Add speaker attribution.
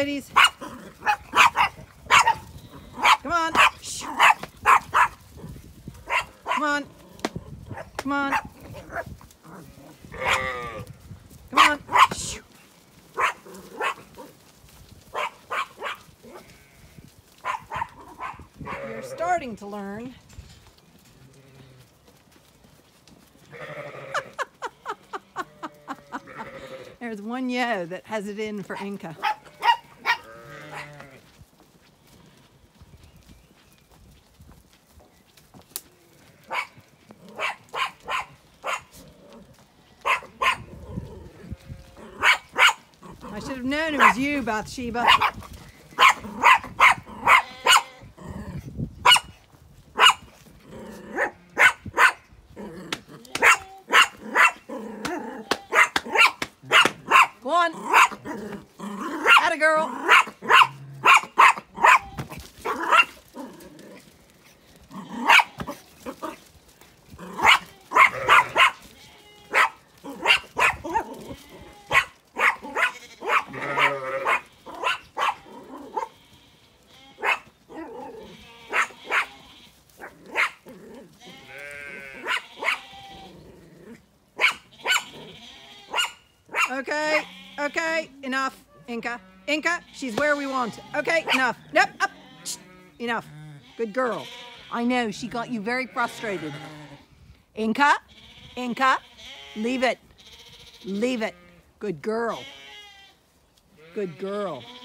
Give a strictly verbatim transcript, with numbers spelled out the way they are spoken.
Speaker 1: ladies. Come on. Come on. Come on. Come on. You're starting to learn. There's one ewe that has it in for Inca. I should have known it was you, Bathsheba. Go on. Atta girl. Okay, okay, enough, Inca. Inca, she's where we want. Okay, enough. Nope, up. Shh. Enough. Good girl. I know, she got you very frustrated. Inca, Inca, leave it. Leave it. Good girl. Good girl.